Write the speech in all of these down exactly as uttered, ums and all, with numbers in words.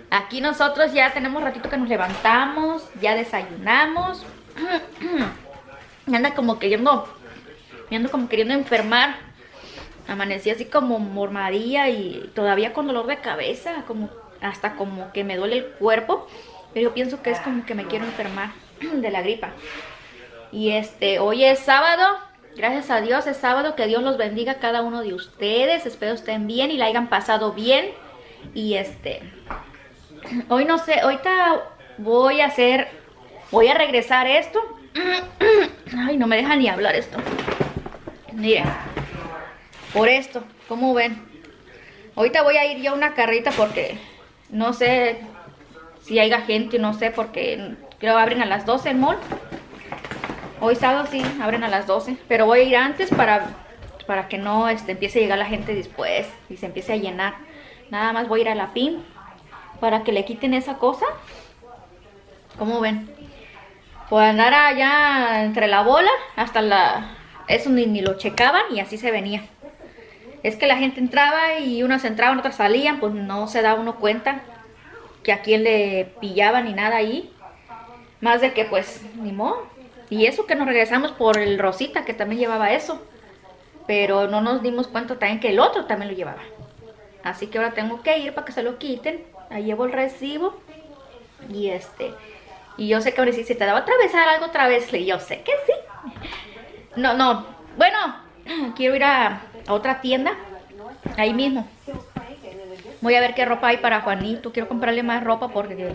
Aquí nosotros ya tenemos ratito que nos levantamos, ya desayunamos. Me anda como queriendo, me ando como queriendo enfermar. Amanecí así como mormadilla y todavía con dolor de cabeza, como hasta como que me duele el cuerpo. Pero yo pienso que es como que me quiero enfermar de la gripa. Y este, hoy es sábado. Gracias a Dios es sábado. Que Dios los bendiga a cada uno de ustedes. Espero estén bien y la hayan pasado bien. Y este, hoy no sé, ahorita voy a hacer, voy a regresar esto. Ay, no me deja ni hablar esto. Miren, por esto, ¿cómo ven? Ahorita voy a ir yo a una carrita porque no sé si haya gente, no sé, porque creo abren a las doce el mall. Hoy sábado sí, abren a las doce, pero voy a ir antes para, para que no este, empiece a llegar la gente después y se empiece a llenar. Nada más voy a ir a la P I M para que le quiten esa cosa. ¿Cómo ven? Por andar allá entre la bola, hasta la... Eso ni, ni lo checaban y así se venía. Es que la gente entraba y unas entraban, otras salían, pues no se da uno cuenta que a quién le pillaban ni nada ahí. Más de que pues, ni modo. Y eso que nos regresamos por el Rosita, que también llevaba eso. Pero no nos dimos cuenta también que el otro también lo llevaba. Así que ahora tengo que ir para que se lo quiten. Ahí llevo el recibo. Y este... Y yo sé que ahora sí se te da otra vez algo otra vez. Y yo sé que sí. No, no. Bueno, quiero ir a, a otra tienda. Ahí mismo. Voy a ver qué ropa hay para Juanito. Quiero comprarle más ropa porque...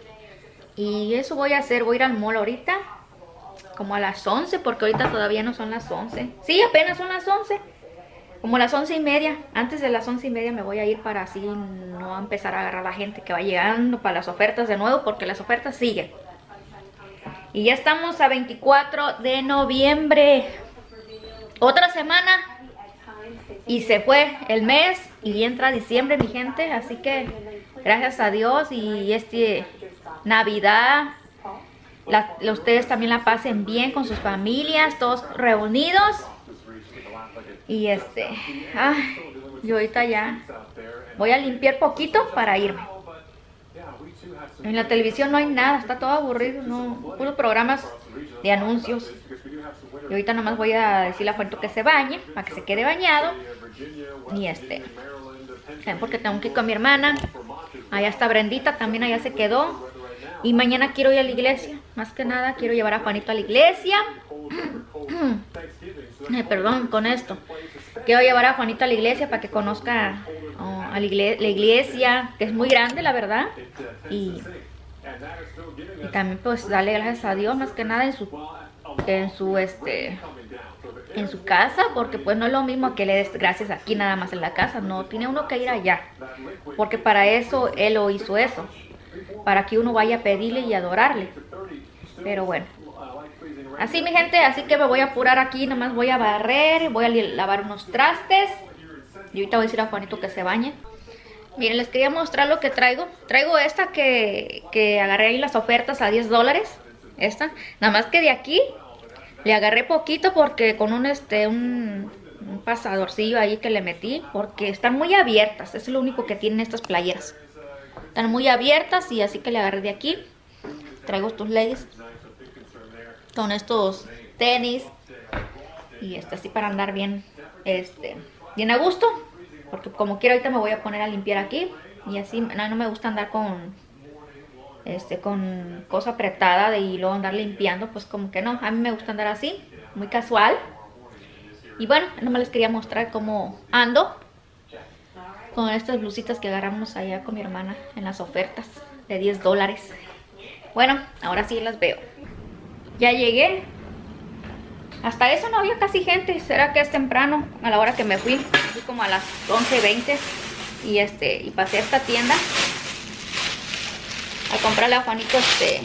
Y eso voy a hacer. Voy a ir al mall ahorita. Como a las once, porque ahorita todavía no son las once. Sí, apenas son las once. Como las once y media. Antes de las once y media me voy a ir para así no empezar a agarrar a la gente que va llegando para las ofertas de nuevo, porque las ofertas siguen. Y ya estamos a veinticuatro de noviembre. Otra semana. Y se fue el mes y entra diciembre, mi gente. Así que gracias a Dios y este Navidad... La, ustedes también la pasen bien con sus familias, todos reunidos. Y este, ay, yo ahorita ya voy a limpiar poquito para irme. En la televisión no hay nada, está todo aburrido, no, puros programas de anuncios. Y ahorita nomás voy a decirle a Juanito que se bañe, para que se quede bañado. Y este, porque tengo que ir con mi hermana. Allá está Brendita, también allá se quedó. Y mañana quiero ir a la iglesia. Más que nada quiero llevar a Juanito a la iglesia. Ay, perdón con esto. Quiero llevar a Juanito a la iglesia para que conozca oh, a la, igle la iglesia, que es muy grande, la verdad. Y, y también pues darle gracias a Dios más que nada en su en su este en su casa, porque pues no es lo mismo que le des gracias aquí nada más en la casa. No, tiene uno que ir allá, porque para eso Él lo hizo eso, para que uno vaya a pedirle y adorarle. Pero bueno, así mi gente, así que me voy a apurar aquí, nomás voy a barrer, voy a lavar unos trastes. Y ahorita voy a decir a Juanito que se bañe. Miren, les quería mostrar lo que traigo. Traigo esta que, que agarré ahí las ofertas a diez dólares. Esta, nada más que de aquí le agarré poquito porque con un este un, un pasadorcillo ahí que le metí, porque están muy abiertas. Es lo único que tienen estas playeras. Están muy abiertas y así que le agarré de aquí. Traigo estos leggings con estos tenis y este así para andar bien este bien a gusto, porque como quiero ahorita me voy a poner a limpiar aquí y así no, no me gusta andar con este con cosa apretada de, y luego andar limpiando, pues como que no, a mí me gusta andar así, muy casual. Y bueno, nomás les quería mostrar cómo ando con estas blusitas que agarramos allá con mi hermana en las ofertas de diez dólares. Bueno, ahora sí las veo. Ya llegué. Hasta eso no había casi gente. ¿Será que es temprano? A la hora que me fui, fui como a las once veinte. Y este, y pasé a esta tienda a comprarle a Juanito este.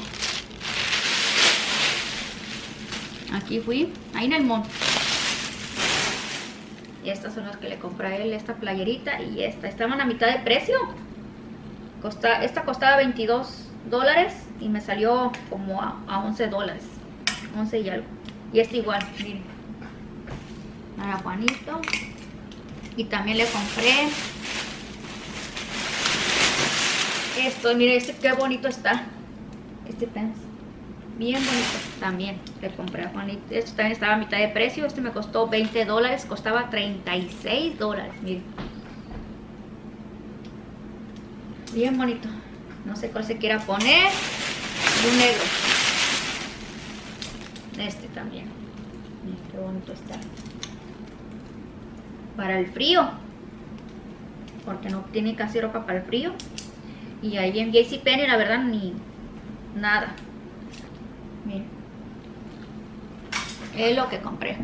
Aquí fui, ahí en el mall. Y estas son las que le compré a él, esta playerita y esta. Estaban a mitad de precio. Costa, esta costaba veintidós dólares y me salió como a, a once dólares. once y algo. Y este igual, miren. Para Juanito. Y también le compré Esto, mire, este qué bonito está. Este pants. Bien bonito también. Le compré a Juanito. Este también estaba a mitad de precio. Este me costó veinte dólares. Costaba treinta y seis dólares. Miren. Bien bonito. No sé cuál se quiera poner. Y un negro. Este también. Miren qué bonito está. Para el frío. Porque no tiene casi ropa para el frío. Y ahí en JCPenney, la verdad, ni nada. Miren. Es lo que compré.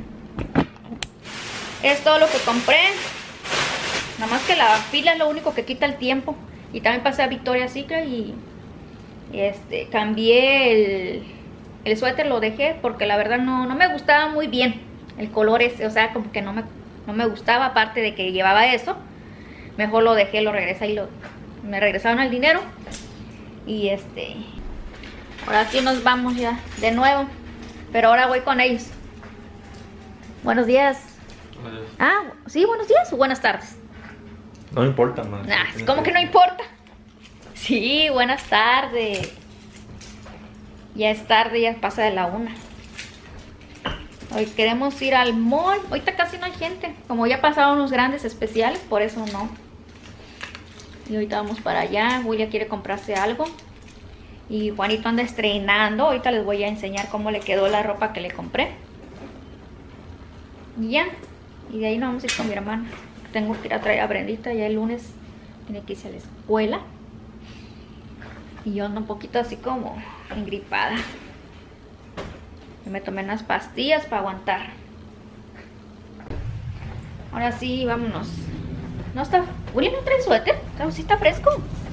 Es todo lo que compré. Nada más que la fila es lo único que quita el tiempo. Y también pasé a Victoria's Secret y este, cambié el, el suéter, lo dejé porque la verdad no, no me gustaba muy bien el color ese, o sea, como que no me, no me gustaba, aparte de que llevaba eso. Mejor lo dejé, lo regresé y lo, me regresaron el dinero. Y este, ahora sí nos vamos ya de nuevo, pero ahora voy con ellos. Buenos días. Buenos días. Ah, sí, buenos días o buenas tardes. No importa, más. Nah, ¿cómo que no importa? Sí, buenas tardes. Ya es tarde, ya pasa de la una. Hoy queremos ir al mall. Ahorita casi no hay gente. Como ya pasaron los grandes especiales, por eso no. Y ahorita vamos para allá. William quiere comprarse algo. Y Juanito anda estrenando. Ahorita les voy a enseñar cómo le quedó la ropa que le compré. Y ya. Y de ahí nos vamos a ir con mi hermana. Tengo que ir a traer a Brendita. Ya el lunes tiene que irse a la escuela. Y yo ando un poquito así como engripada. Me tomé unas pastillas para aguantar. Ahora sí, vámonos. No está... William no trae suéter. Sí está fresco.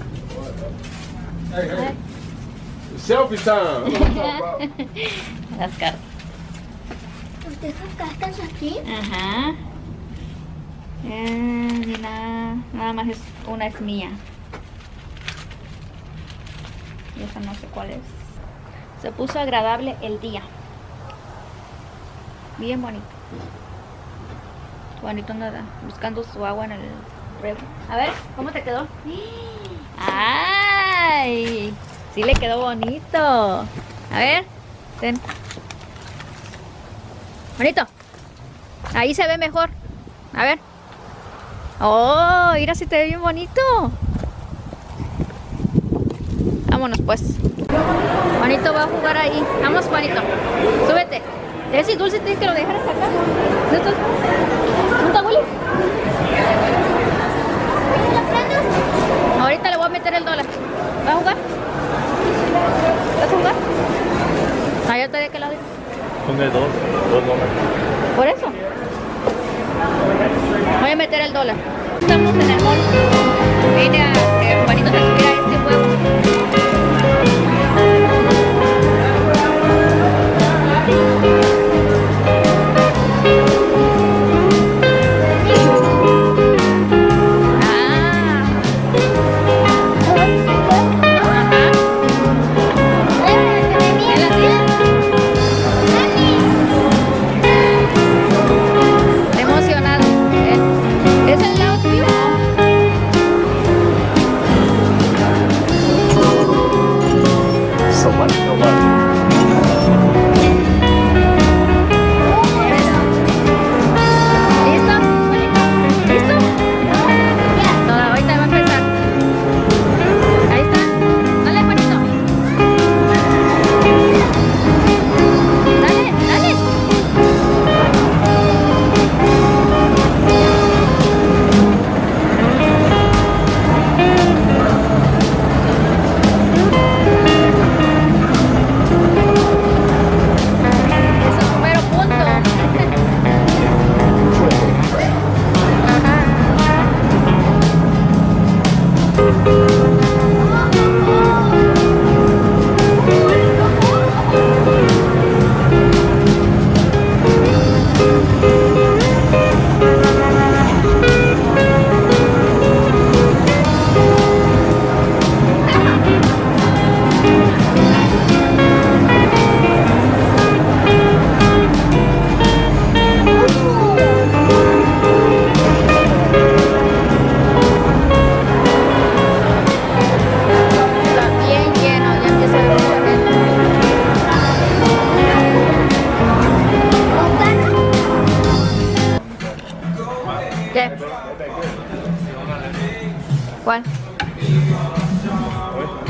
Hey, hey. Selfie time. Las cartas. ¿Usted saca cartas aquí? Ajá. Eh, y nada, nada más es una es mía. Y esa no sé cuál es. Se puso agradable el día. Bien bonito. Juanito anda buscando su agua en el refri. A ver, ¿cómo te quedó? ¡Ay! Sí le quedó bonito. A ver, ten. Bonito. Ahí se ve mejor. A ver. Oh, mira si te ve bien bonito. Vámonos pues. Juanito va a jugar ahí. Vamos, Juanito. Súbete. Ese dulce tienes que lo dejar hasta acá. ¿No estás? ¿No está, Willy? Ahorita le voy a meter el dólar. ¿Va a jugar? ¿Vas a jugar? Ah, ya te de qué lado. Ponle dos, dos dólares. Por eso. Voy a meter el dólar. Estamos en el mall. Vine a que Juanito se subiera a este juego.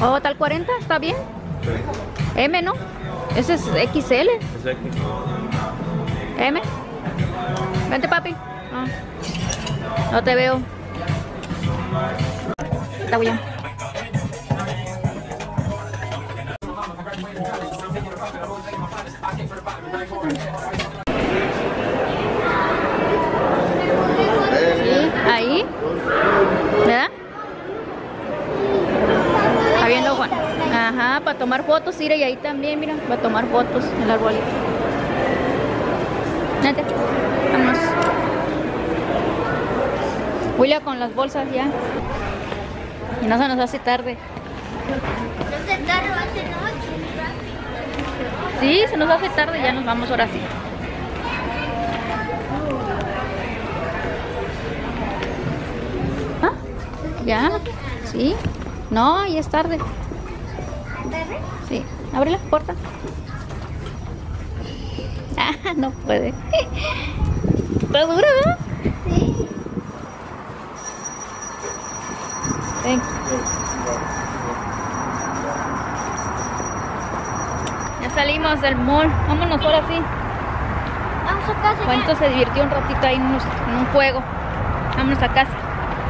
Oh, tal cuarenta, ¿está bien? M, ¿no? Ese es X L. Es X. M. Vente, papi. Ah. No te veo. Está bien. Sí, ahí. ¿Verdad? Está viendo Juan. Ajá, para tomar fotos, mira, y ahí también, mira, para tomar fotos el arbolito. Vete, vámonos. William con las bolsas ya. Y no se nos hace tarde. No se tarde, hace noche. Sí, se nos hace tarde, ya nos vamos ahora sí. ¿Ah? ¿Ya? ¿Sí? No, ya es tarde. ¿Tarde? Sí, abre la puerta. Ah, no puede. Está dura, ¿verdad? Sí. Ven. Ya salimos del mall. Vámonos ahora sí. Vamos a casa. Juanito se divirtió un ratito ahí en, unos- en un juego. Vámonos a casa.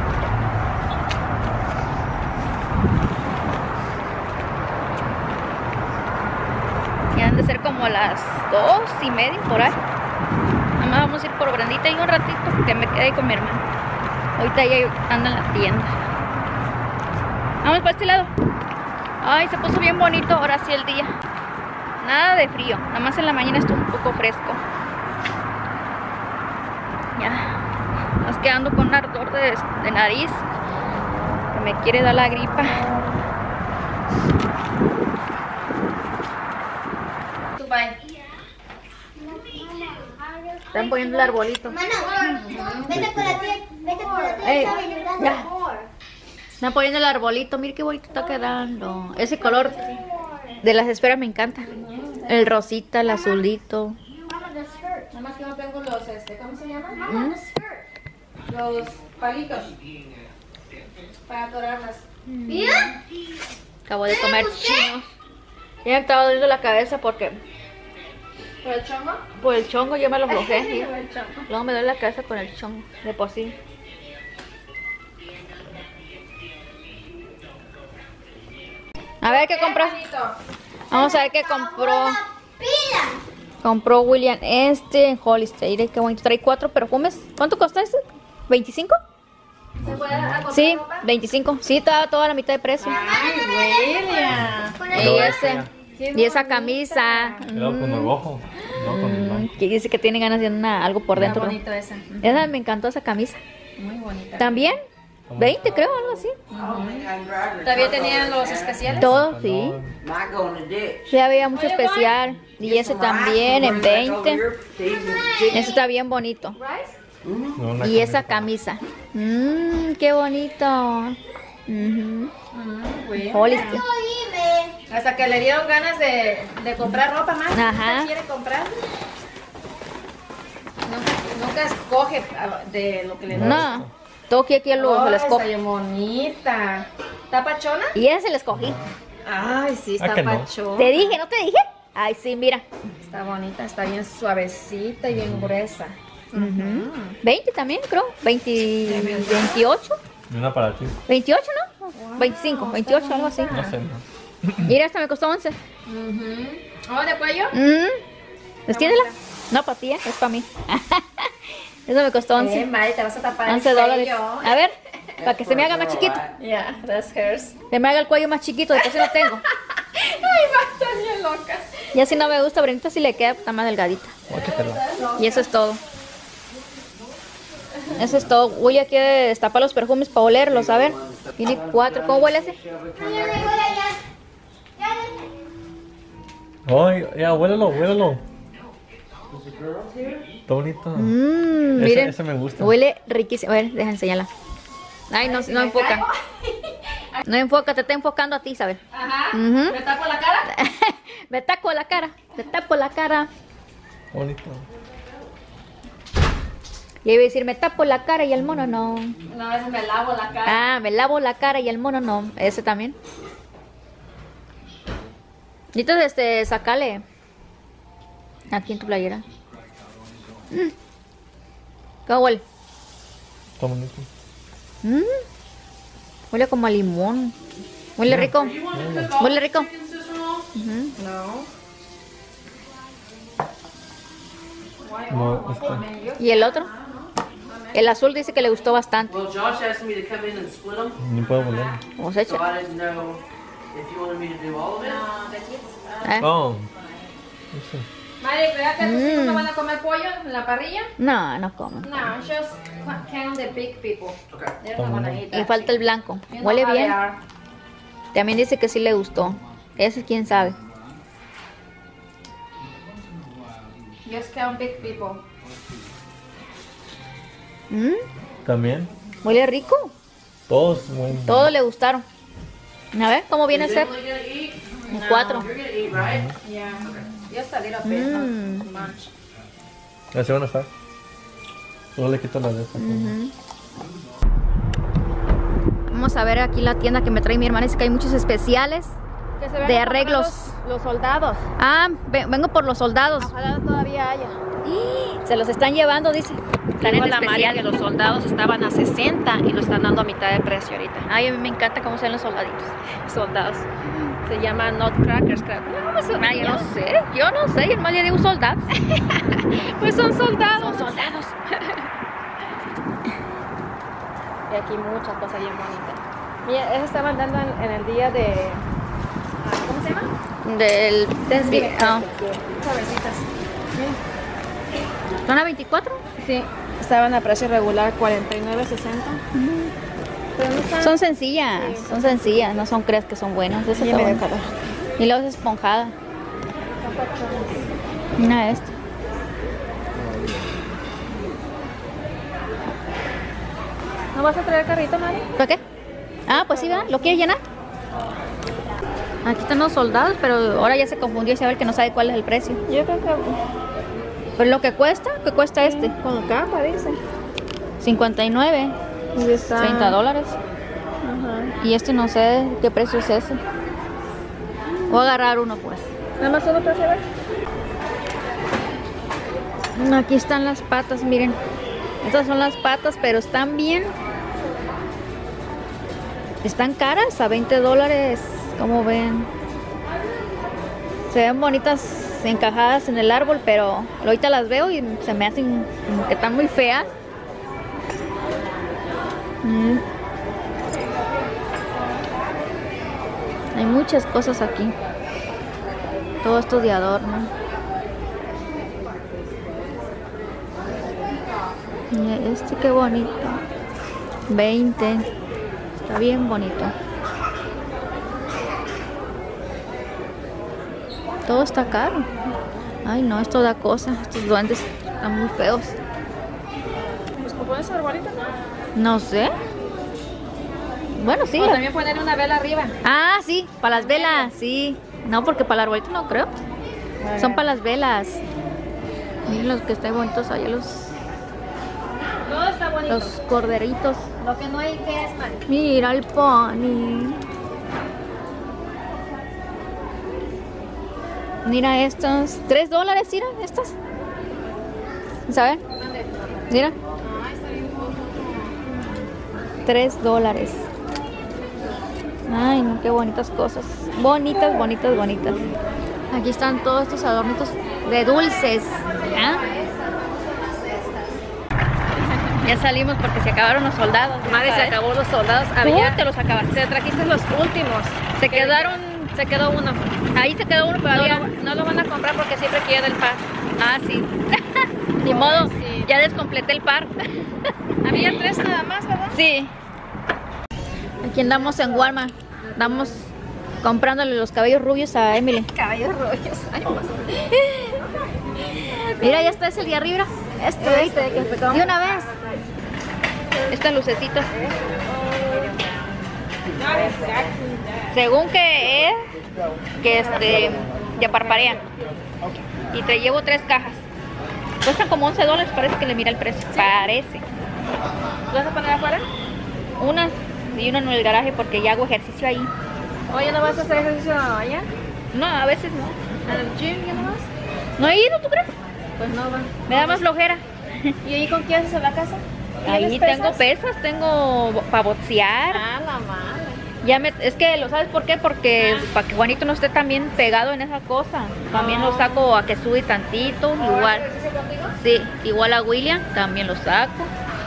Ya han de ser como las dos y media por ahí. Nada más vamos a ir por Brandita y un ratito que me quede con mi hermano. Ahorita ella anda en la tienda. Vamos para este lado. Ay, se puso bien bonito ahora sí el día. Nada de frío, nada más en la mañana estuvo un poco fresco. Ya, nos quedando con un ardor de, de nariz que me quiere dar la gripa. Están poniendo el arbolito. Mano, vete con la tía, vete con la tía. Ey, está vibrando. ya. Están poniendo el arbolito, mira qué bonito está quedando. Ese color de las esferas me encanta. El rosita, el azulito. Mama, the skirt. Nada más que no tengo los, este, ¿cómo se llaman? Mama, the skirt. Los palitos para atorarlas. ¿Mira? Acabo de comer chinos. Ya me estaba doliendo la cabeza porque ¿Por el chongo? por el chongo yo me lo bloqueé. ¿sí? Por el chongo. Luego me duele la cabeza con el chongo, de por sí. A ver qué compró. Vamos a ver qué compró. Pila. Compró William este en Hollister. Mira qué bonito. Trae cuatro perfumes. ¿Cuánto costó este? ¿veinticinco? ¿Se puede comprar Sí, ropa? veinticinco. Sí, estaba toda la mitad de precio. Ay, William. Con Y el ese. Y esa camisa. Cuidado con el rojo. No con el blanco. Que dice que tiene ganas de una, algo por Está dentro. bonito esa. Esa me encantó esa camisa. Muy bonita. También. veinte creo, algo así. Todavía tenían los especiales. Todo, sí. Sí, había mucho especial. Y ese también en veinte. Ese está bien bonito. No, una Y esa camisa. camisa. Mmm, qué bonito. Ujú. Mm, William. Hollister. dime. Hasta que le dieron ganas de, de comprar ropa más. Ajá. ¿Nunca quiere comprar? Nunca, nunca escoge ah, de lo que le dan. No, Toki aquí lo, Oh, se lo está escoge. bien bonita. ¿Está pachona? Y ese le escogí. Ay, sí, Ah, está que no. pachona. Te dije, ¿no te dije? Ay, sí, mira. Está bonita, está bien suavecita y bien gruesa. Ujú. veinte también, creo. veinte, veintiocho. Y una para ti. veintiocho, ¿no? veinticinco, veintiocho, algo así. No sé, no. Mira, esta me costó once. Ujú. ¿Oh, de cuello? Mm. ¿Extiéndela? No, para ti, ¿eh? Es para mí. Eso me costó Eh, once. Mari, te vas a tapar once el dólares. cuello. A ver, para que se me haga más chiquito. Yeah, that's hers. Se me haga el cuello más chiquito, después si no tengo. Ay, va, está bien loca. Y así no me gusta, Brenda si le queda, está más delgadita. Óchatela. Y eso es todo. Eso es todo. William quiere destapar los perfumes para olerlos, a ver. Tiene cuatro. ¿Cómo huele ese? Ay, ya, huélalo, huélalo. Está bonito. Mmm, Ese- miren. ese me gusta. Huele riquísimo. A ver, deja enseñarla. Ay, no, no enfoca. No enfoca, te está enfocando a ti, ¿sabes? Ajá. Ujú. ¿Me tapo la cara? Me tapo la cara, me tapo la cara. Bonito. Y iba a decir, me tapo la cara y el mono no. No, a veces me lavo la cara. Ah, me lavo la cara y el mono no. Ese también. Entonces, este, sacale aquí en tu playera. Mm. ¿Qué huele? Está bonito. Mm. Huele como a limón. Huele rico. Huele rico. Ujú. No, este. ¿Y el otro? El azul dice que le gustó bastante. Well, Josh asked me to come in and split them, Ni puedo poner. Vamos a so echar. I didn't know if you wanted me to do all of it. ¿Eh? Oh. Ese. Mari, ¿verdad que tus hijos Mm. no van a comer pollo en la parrilla? No, no como. No, just count the big people. Okay. They're not gonna eat Le that. falta el blanco. You know Huele how they bien. are. También dice que sí le gustó. Ese quién sabe. Just count big people. Mm. También. Huele rico. Todos, bueno. Todos le gustaron. A ver, ¿cómo viene a Is ser? Emily gonna eat? Un cuatro. You're gonna eat, right? Yeah. Just a little bit, Mm. not too much. Así van a estar. Solo le quito la de esta. Ujú. Vamos a ver aquí la tienda que me trae mi hermana. Dice que hay muchos especiales Que se vean de como arreglos. Los, los soldados. Ah, ve- vengo por los soldados. Ojalá todavía haya. Se los están llevando, dice. Están en Dijo la María especial. que los soldados estaban a sesenta y lo están dando a mitad de precio ahorita. Ay, a mí me encanta cómo se ven los soldaditos. Soldados. Se llaman Nutcrackers, creo. No, eso- Ay, yo no sé, yo no sé, yo más le digo soldados. Pues son soldados. Son soldados. Y aquí muchas cosas bien bonitas. Mira, eso estaban dando en, en el día de... ah, ¿cómo se llama? Del... Thanksgiving. Ah, Suavecitas. ¿son a veinticuatro? Sí, estaban a precio regular cuarenta y nueve sesenta. Pero no están... Son sencillas, son sencillas, no son creas que son buenas. Esa Y está me da buena. calor. Y luego es esponjada. Mira esto. ¿No vas a traer carrito, Mari? ¿Para qué? Ah, pues sí, ¿verdad? ¿Lo quieres llenar? Aquí están los soldados, pero ahora ya se confundió y sabe que no sabe cuál es el precio. Yo creo que Pero lo que cuesta, ¿qué cuesta este? con capa, dice. cincuenta y nueve, Y está... treinta dólares. Ajá. Y este no sé qué precio es ese. Voy a agarrar uno pues. Nada más uno para saber. Aquí están las patas, miren. Estas son las patas, pero están bien. Están caras, a veinte dólares. Como ven. Se ven bonitas encajadas en el árbol, pero ahorita las veo y se me hacen como que están muy feas. Mm. Hay muchas cosas aquí. Todo esto de adorno. Mira, este qué bonito. veinte. Está bien bonito. Todo está caro. Ay, no, esto da cosa. Estos duendes están muy feos. Pues con pones arbolitos, ¿no? No sé. Bueno, sí. O también poner una vela arriba. Ah, sí, para las velas, sí. No, porque para el arbolito no creo. Son para las velas. Miren los que están bonitos allá, los, Todo está bonito. los corderitos. Lo que no hay que es, Mari. Mira el pony. Mira estos. Tres dólares, mira estas. ¿Saben? Mira. Tres dólares. Ay, no, qué bonitas cosas. Bonitas, bonitas, bonitas. Aquí están todos estos adornitos de dulces. ¿Ah? Ya salimos porque se acabaron los soldados. Mari, se ¿sabes? acabó los soldados. Tú Había... te los acabaste. Te trajiste los últimos. Se quedaron. Se quedó uno. Ahí se quedó uno, pero No, había. lo, no lo van a comprar porque siempre quiere el par. Ah, sí. Ni modo. Sí. Ya descompleté el par. Había tres nada más, ¿verdad? Sí. Aquí andamos en Walmart. Andamos comprándole los cabellos rubios a Emily. Caballos rollos. Ay, Mira, ya está ese el de arriba. Este, Este, que fue como- de una vez. Estas lucecitas. Según que es que este ya parparean. Y te llevo tres cajas. Cuestan como once dólares, parece que le mira el precio. Parece. ¿Lo vas a poner afuera? Unas y una en el garaje porque ya hago ejercicio ahí. Oye, ¿no vas a hacer ejercicio allá? No, a veces no. ¿Al gym ya no vas? ¿No he ido, tú crees? Pues no va. Me da más flojera. ¿Y ahí con qué haces en la casa? Ahí ¿Tienes tengo pesas? pesas, tengo para boxear. Ah, la madre. Ya me, es que lo sabes por qué, porque para que Juanito no esté también pegado en esa cosa. También lo saco a que sube tantito, igual. ¿Ejercicio contigo? Sí, igual a William, también lo saco.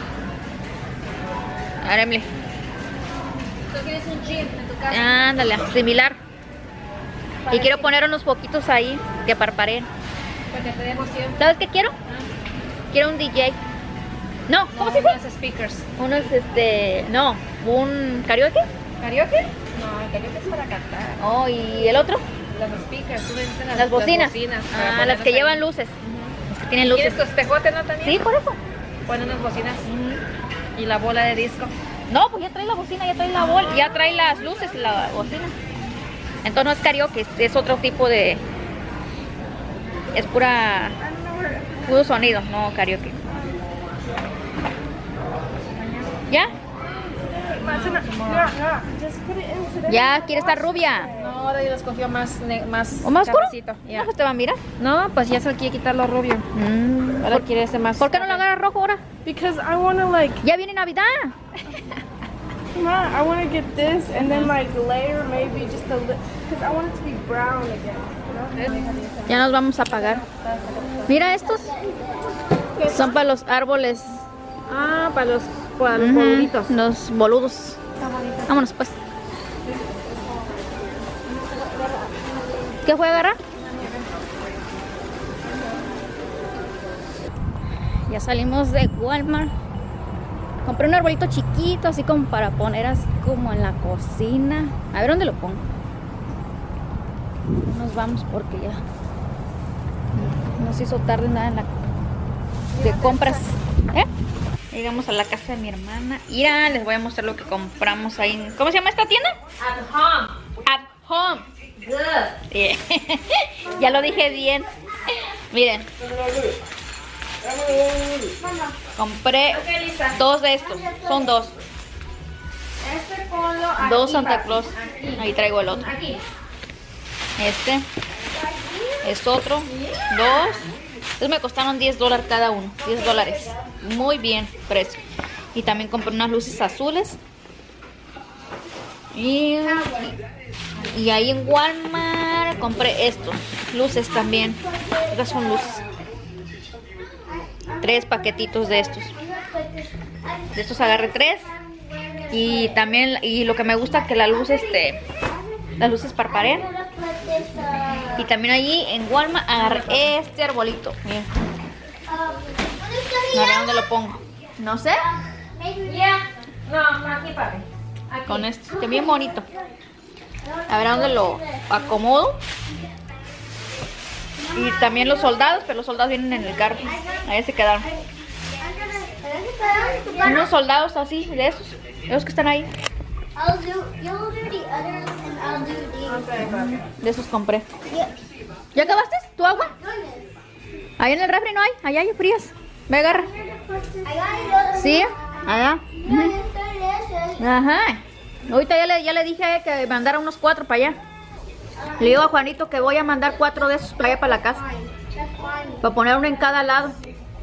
Ahora, Emily. ¿Tú quieres un gym en tu casa? Ándale, similar. Y quiero poner unos poquitos ahí que parpareen. Para que te dé emoción. ¿Sabes qué quiero? Quiero un D J. No, ¿cómo No, se dice? unos speakers. Unos, este, no, un karaoke. ¿Karaoke? No, el karaoke es para cantar. Oh, ¿y el otro? Los speakers, tú necesitas las, Las bocinas. Las bocinas para Ah, las ponerlas que ahí. llevan luces. Las que tienen luces. ¿Quieres tu espejote, no, también? Sí, por eso. Pon unas bocinas. Y la bola de disco. No, pues ya trae la bocina, ya trae la bola, ya trae las luces y la bocina. Entonces no es karaoke, es, es otro tipo de... Es pura... Puro sonido, no karaoke. ¿Ya? Ya, quiere estar rubia. No, de ahí lo escogió más, ne- más ¿O más oscuro? cafecito. Ya. ¿No te va a mirar? No, pues ya se quiere quitar lo rubio. Mm, Ahora ¿Por, quiere ese más. ¿Por qué no lo agarras rojo ahora? Because I want to like, Ya viene Navidad. Ma, I want to get this and then like layer maybe just a little, because I want it to be brown again. You know? Ya nos vamos a apagar. Mira estos. Son para los árboles. Ah, para los, para los Ujú, boluditos. los boludos. Vámonos pues. ¿Qué fue a agarrar? Ya salimos de Walmart. Compré un arbolito chiquito, así como para poner así como en la cocina. A ver dónde lo pongo. Nos vamos porque ya nos hizo tarde nada en la de compras. ¿Eh? Llegamos a la casa de mi hermana. Mira, les voy a mostrar lo que compramos ahí. ¿Cómo se llama esta tienda? At home. At Home. Good. Bien. Ya lo dije bien. Miren. Compré dos de estos. Son dos. Este ponlo aquí. Dos Santa papi. Claus. Aquí. Ahí traigo el otro. Aquí. Este es otro. Dos. Estos me costaron diez dólares cada uno. diez dólares. Muy bien precio. Y también compré unas luces azules. Y, y ahí en Walmart compré estos. Luces también. Estas son luces. Tres paquetitos de estos. De estos agarré tres. Y también, y lo que me gusta que la luz este, las luces parpadean. Y también allí en Walmart agarré este arbolito. Miren. A ver dónde lo pongo. No sé. Ya. No, aquí, papi. Aquí. Con este, que bien bonito. A ver a dónde lo acomodo. Y también los soldados, pero los soldados vienen en el carro. Ahí se quedaron. Unos soldados así, de esos. Esos que están ahí. I'll do, you'll do the others and I'll do the... De esos compré. Yeah. ¿Ya acabaste? ¿Tu agua? Ahí en el refri no hay. Allá hay frías. Ve, agarra. I got it. ¿Sí? Allá. Ajá. Ahorita ya le, ya le dije a ella que mandara unos cuatro para allá. Le digo a Juanito que voy a mandar cuatro de esos para allá para la casa. Para poner uno en cada lado.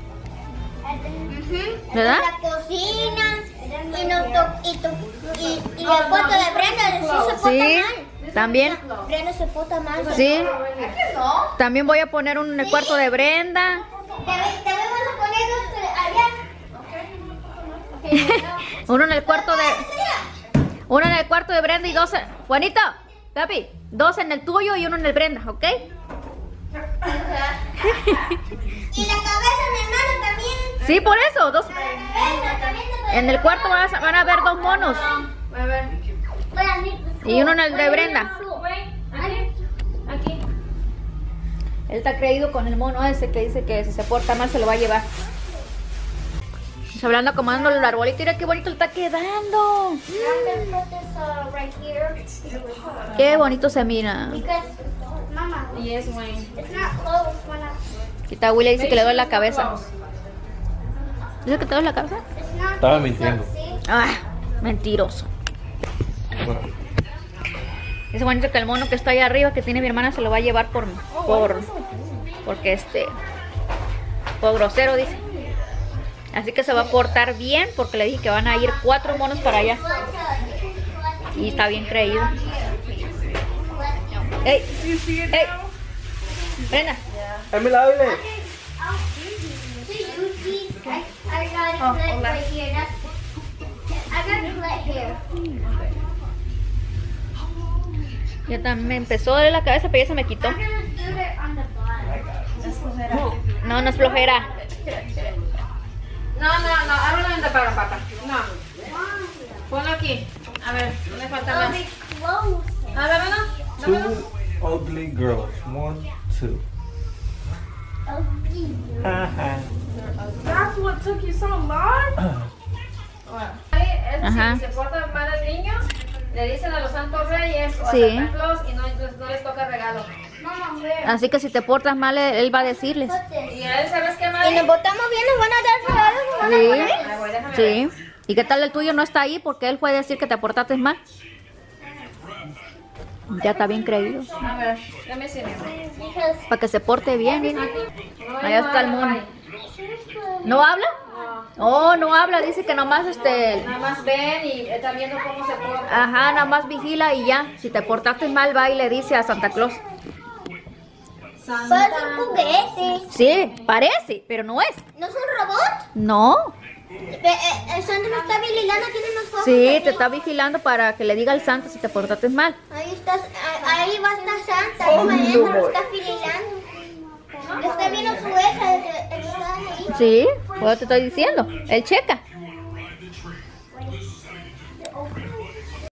¿Verdad? La cocina y, nos to- y, to- y, y el cuarto de Brenda sí se porta Sí, mal. también. Brenda se porta mal. Sí. También voy a poner uno en el cuarto de Brenda. También también vamos a poner dos allá. Uno en el cuarto de... Uno en el cuarto de Brenda y dos... en- Juanito, papi, dos en el tuyo y uno en el Brenda, ¿ok? Y la cabeza de mi hermano también. Sí, por eso, dos... Brenda también. En el cuarto van a, van a ver dos monos. A ver. Y uno en el de Brenda. Aquí. Aquí. Él está creído con el mono ese que dice que si se porta mal se lo va a llevar. Pues hablando, acomodando el arbolito. Mira qué bonito le está quedando. Qué bonito se mira. Mama, Yes, Wayne. it's not close when I, Quita Willy dice que le duele la cabeza. ¿Dice que te duele la cabeza? it's not Estaba mintiendo. see? Ah, mentiroso. Bueno, Dice Juanito que el mono que está allá arriba que tiene mi hermana se lo va a llevar por, por porque este, por grosero, dice. Así que se va a portar bien porque le dije que van a ir cuatro monos para allá. Y está bien creído. ¡Ey! ¡Ey! Brenda. Emily, hable. I got a clip right here. That's, I got a clip here. Ya también me empezó a doler la cabeza, pero ya se me quitó. I'm gonna do it on the bottom. No, no es flojera. No, no, no, ábrelo en para papá. No. Ponlo aquí. A ver, no me falta I'll más. be close. A ver, dámelo. Dámelo. Two ugly girls. One, two. Ajá. That's what took you so long? Es Ajá. Si se porta mal el niño, le dicen a los santos reyes o Sí. a Santa Claus y no, no les toca regalo. Mama, where? Así que si te portas mal, él él va a decirles. Y a él, ¿sabes qué, Y Mari? nos botamos bien, nos van a dar regalos. ¿Nos van a Sí. poner? Ahí voy, déjame ver. Sí. ¿Y qué tal el tuyo no está ahí porque él puede decir que te portaste mal? Ya está bien creído. A ver, déjame decirle. Because Para que se porte bien. ¿eh? No, Allá no está el habla, mono. Mari. ¿No habla? Oh, no habla. Dice que nomás este... Nada más ven y está viendo cómo se porta. Ajá, nada más vigila y ya. Si te portaste mal, va y le dice a Santa Claus. parece un juguete. Sí, parece, pero no es. ¿No es un robot? No. Eh, eh, El Santa me está vigilando, tiene unos ojos. Sí, así. te está vigilando para que le diga al Santa si te portaste mal. Ahí está, ahí ahí va a estar Santa, ahí mañana lo está vigilando. Está viendo su hija, el- el- el- ahí. Sí, pues te estoy diciendo. Él checa.